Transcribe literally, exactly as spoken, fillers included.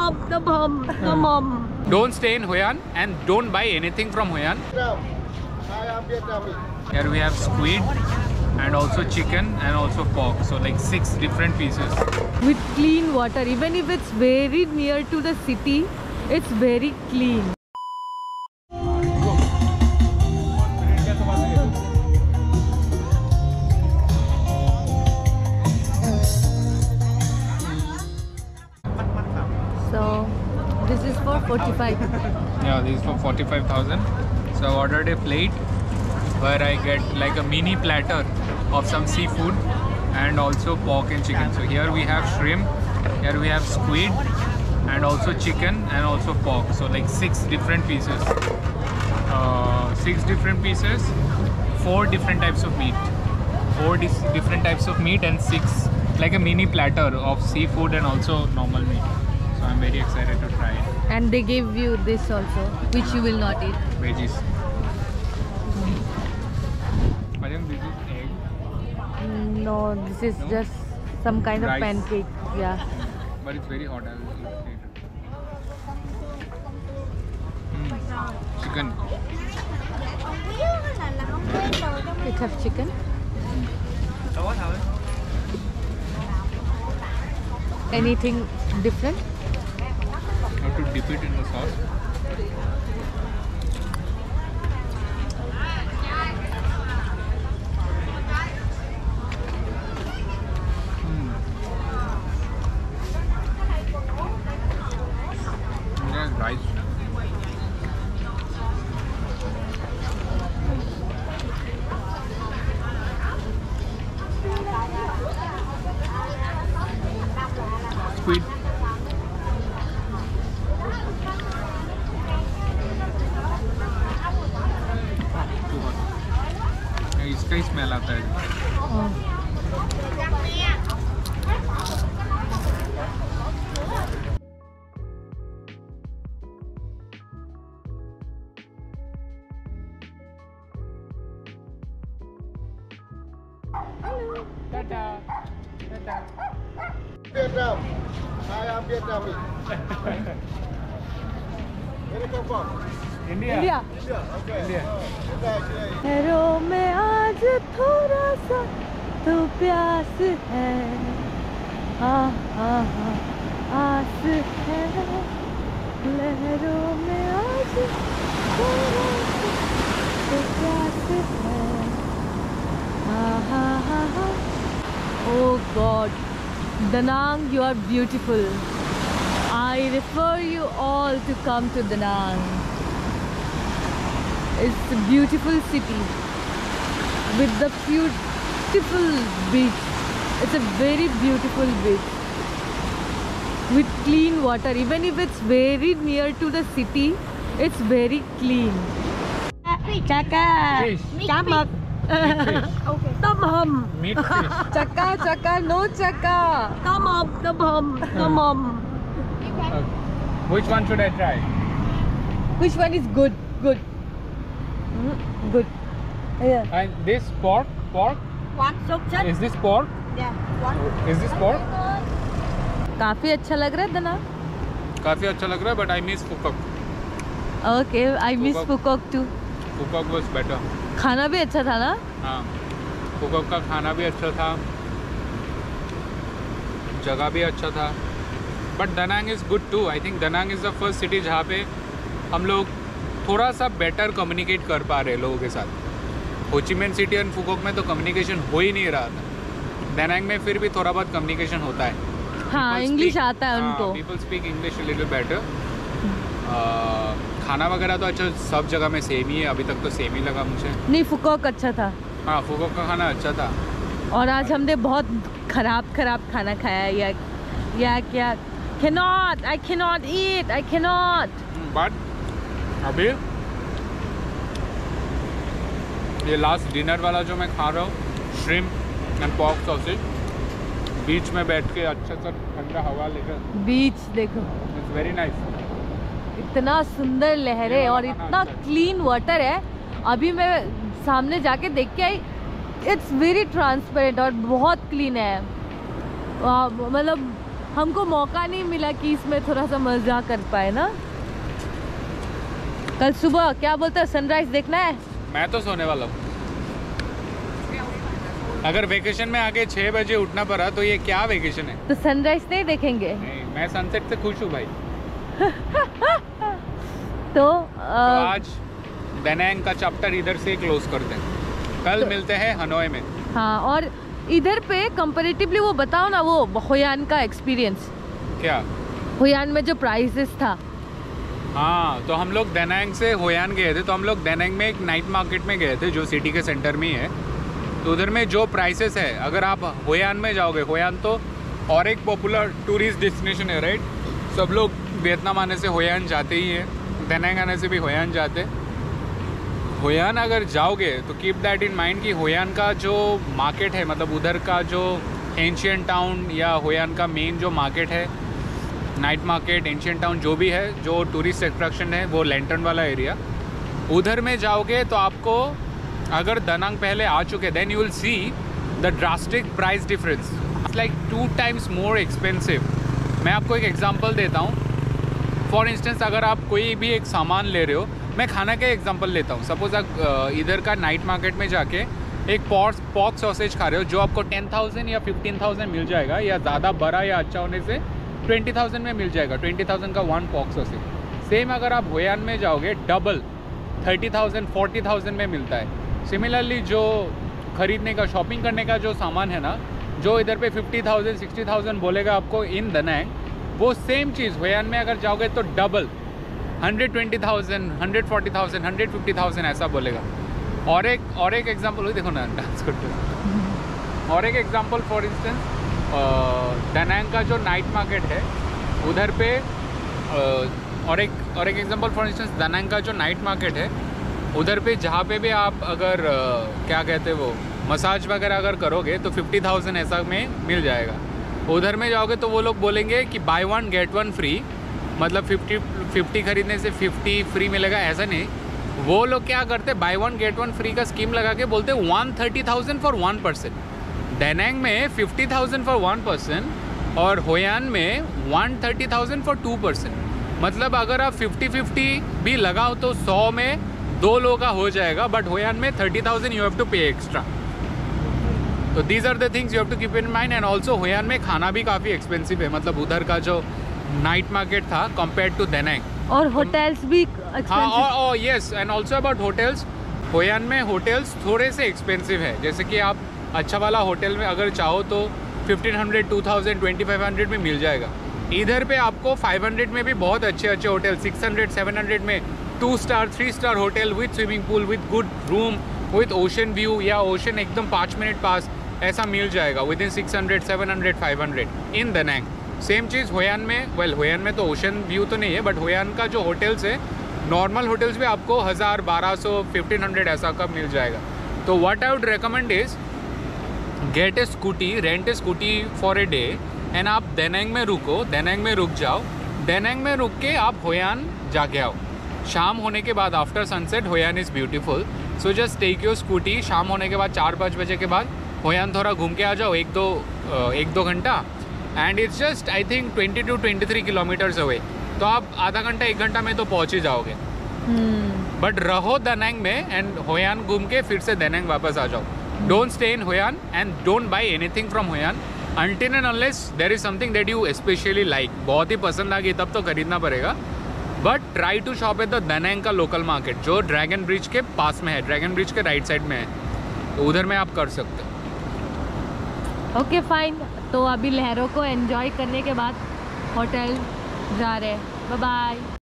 Tamam, tamam, tamam. Don't stay in Hoi An and don't buy anything from Hoi An. Here we have squid and also chicken and also pork. So like six different pieces. With clean water, even if it's very near to the city, it's very clean. So this is for forty-five. Yeah, this is for forty-five thousand. So I ordered a plate where I get like a mini platter of some seafood and also pork and chicken. So here we have shrimp, here we have squid and also chicken and also pork. So like six different pieces. Uh, six different pieces, four different types of meat. Four dis different types of meat and six, like a mini platter of seafood and also normal meat. So I'm very excited to try it. And they gave you this also, which you will not eat. Veggies. I think this is egg. No, this is No? just some kind Rice. of pancake. Yeah. But it's very hot. I'll eat it later. Mm. Chicken. It have chicken. Anything different? I have to dip it in the sauce. Mm. Yeah, rice. Squid. इसका ही smell आता है। Tata tata Vietnam. I am Vietnamese. Where you come from? India India. India. Okay. India लहरों में आज थोड़ा सा तो प्यास है, हाँ हाँ हाँ आस है। लहरों में आज थोड़ा सा तो प्यास है, हाँ हाँ हाँ हाँ। Oh God, Da Nang, you are beautiful. I refer you all to come to Da Nang. It's a beautiful city with the beautiful beach. It's a very beautiful beach with clean water. Even if it's very near to the city, it's very clean. Chaka, Fish. cá mực, tôm hùm. Meat fish. Chaka, chaka, no chaka. Tôm hùm, tôm hùm, tôm hùm. Okay. Which one should I try? Which one is good? Good. Mm, good. Yeah. And this pork, pork. One subject. Is this pork? Yeah, one. Is this pork? काफी अच्छा लग रहा है दना. काफी अच्छा लग रहा है, but I miss Phuket. Okay, I miss Phuket. Phuket too. Phuket was better. खाना भी अच्छा था ना? हाँ, Phuket का खाना भी अच्छा था, जगह भी अच्छा था. But Da Nang is good too. I think Da Nang is the first city जहाँ पे हम लोग थोड़ा सा बेटर कम्युनिकेट कर पा रहे हैं लोगों के साथ. हो ची मिन सिटी और Phuket में तो कम्युनिकेशन हो ही नहीं रहा था. Da Nang में फिर भी थोड़ा बहुत कम्युनिकेशन होता है. हाँ, इंग्लिश आता है उनको. People speak English little better. खाना वगैरह तो अच्छा सब जगह में सेम ही है. अभी तक तो सेम ही लगा मुझे. नहीं, फुकोक अच्छा था. हाँ, Phuket का खाना अच्छा था. और आज हमने बहुत खराब खराब खाना खाया. या या क्या? Cannot, I cannot eat, I cannot. But अभी ये लास्ट डिनर वाला जो मैं खा रहा हूँ, श्रिम्प एंड पॉर्क सॉसेज, बीच में बैठ के अच्छा सा ठंडा हवा लेकर. बीच देखो, इट्स वेरी नाइस. इतना सुंदर लहरें और इतना क्लीन वाटर है. अभी मैं सामने जाके देख के आई, इट्स वेरी ट्रांसपेरेंट और बहुत क्लीन है. मतलब हमको मौका नहीं मिला कि इसमें थोड़ा सा मजा कर पाए ना। कल सुबह क्या बोलते हैं, सनराइज देखना है? मैं तो सोने वाला हूँ। अगर वेकेशन में आके छः बजे उठना पड़ा तो ये क्या वेकेशन है? तो सनराइज नहीं देखेंगे? नहीं, मैं सनसेट से खुश हूँ भाई। तो, तो आ, आज दानांग का चैप्टर इधर से क्लोज करते हैं। कल तो, मिलते हैं हनोई में। हाँ, और इधर पे कंपैरेटिवली वो बताओ ना, वो होयान का एक्सपीरियंस। क्या? होयान में जो प्राइसेस था। हाँ, तो हम लोग दानांग से होयान गए थे। तो हम लोग दानांग में एक नाइट मार्केट में गए थे जो सिटी के सेंटर में ही है। तो उधर में जो प्राइसेस है, अगर आप होयान में जाओगे, होयान तो और एक पॉपुलर टूरिस्ट डेस्टिनेशन है, राइट? सब लोग वियतनाम आने से होयान जाते ही है, दानांग आने से भी होयान जाते। होयान अगर जाओगे तो कीप दैट इन माइंड कि होयान का जो मार्केट है, मतलब उधर का जो एंशियंट टाउन या होयान का मेन जो मार्केट है, नाइट मार्केट, एंशियंट टाउन जो भी है, जो टूरिस्ट अट्रैक्शन है, वो लैंटर्न वाला एरिया, उधर में जाओगे तो आपको, अगर दानांग पहले आ चुके, then you will see the drastic price difference. It's like two times more expensive. मैं आपको एक एग्जांपल देता हूँ। फॉर इंस्टेंस, अगर आप कोई भी एक सामान ले रहे हो, मैं खाना का एग्जांपल लेता हूँ। सपोज आप इधर का नाइट मार्केट में जाके एक पॉर्क पॉर्क सॉसेज खा रहे हो, जो आपको टेन थाउजेंड या फिफ्टीन थाउजेंड मिल जाएगा, या ज़्यादा बड़ा या अच्छा होने से ट्वेंटी थाउजेंड में मिल जाएगा। ट्वेंटी थाउजेंड का वन पॉर्क सॉसेज। सेम अगर आप होयान में जाओगे, double thirty thousand forty thousand में मिलता है। सिमिलरली जो खरीदने का, शॉपिंग करने का जो सामान है ना, जो इधर पे फिफ्टी थाउजेंड सिक्सटी थाउजेंड बोलेगा आपको इन दानांग, वो सेम चीज़ होयान में अगर जाओगे तो double hundred twenty thousand, hundred forty thousand, hundred fifty thousand ऐसा बोलेगा। और एक और एक एग्जांपल देखो ना, डांस करते हो। और एक एग्जांपल फॉर इंस्टेंस, दानांग का जो नाइट मार्केट है उधर पे, और एक और एक एग्जांपल फॉर इंस्टेंस, दानांग का जो नाइट मार्केट है उधर पे, जहाँ पे भी आप अगर क्या कहते हैं वो मसाज वगैरह अगर करोगे तो फिफ्टी थाउजेंड ऐसा में मिल जाएगा। उधर में जाओगे तो वो लोग बोलेंगे कि buy one get one free, मतलब फिफ्टी फिफ्टी खरीदने से फिफ्टी फ्री मिलेगा, ऐसा नहीं। वो लोग क्या करते, buy one get one free का स्कीम लगा के बोलते one thirty thousand for one person. Da Nang में fifty thousand for one person और होयान में one thirty thousand for two person. मतलब अगर आप फिफ्टी फिफ्टी भी लगाओ तो सौ में दो लोगों का हो जाएगा, बट होयान में thirty thousand you have to pay extra. तो these are the things you have to keep in mind. And also Hoi An में खाना भी काफ़ी एक्सपेंसिव है, मतलब उधर का जो नाइट मार्केट था कंपेयर्ड टू दानांग। और होटल्स भी हाँ, और yes, and also about hotels, Hoi An में होटल्स थोड़े से एक्सपेंसिव है। जैसे कि आप अच्छा वाला होटल में अगर चाहो तो fifteen hundred, two thousand, twenty five hundred में मिल जाएगा। इधर पे आपको फाइव हंड्रेड में भी बहुत अच्छे अच्छे hotel, six hundred, seven hundred में two star, three star hotel with swimming pool, with good room, with ocean view, या ओशन एकदम पाँच मिनट पास, ऐसा मिल जाएगा with in six hundred, seven hundred, five hundred in Da Nang. Same चीज़ Hoi An में, वेल होयान में तो ओशन व्यू तो नहीं है, बट होयान का जो होटल्स है, नॉर्मल होटल्स भी आपको हज़ार, बारह सौ, फिफ्टीन हंड्रेड ऐसा का मिल जाएगा। तो what I would recommend is get a scooty, rent a scooty for a day, and आप दानांग में रुको, दानांग में रुक जाओ, दानांग में रुक के आप होयान जाके आओ। शाम होने के बाद, after sunset, Hoi An is beautiful, so just take your scooty. शाम होने के बाद चार पाँच बजे के बाद होयान थोड़ा घूम के आ जाओ, एक दो एक दो घंटा, and it's just I think twenty two twenty three kilometres away. तो आप आधा घंटा एक घंटा में तो पहुँच ही जाओगे। बट रहो दानांग में, एंड होयान घूम के फिर से दानांग वापस आ जाओ। Don't stay in Hoi An and don't buy anything from Hoi An until and unless there is something that you especially like। बहुत ही पसंद आ गई तब तो खरीदना पड़ेगा, but try to shop at the Da Nang का लोकल मार्केट, जो ड्रैगन ब्रिज के पास में है, ड्रैगन ब्रिज के राइट साइड में है, तो उधर में आप कर सकते हो। ओके फाइन, तो अभी लहरों को एंजॉय करने के बाद होटल जा रहे हैं। Bye bye.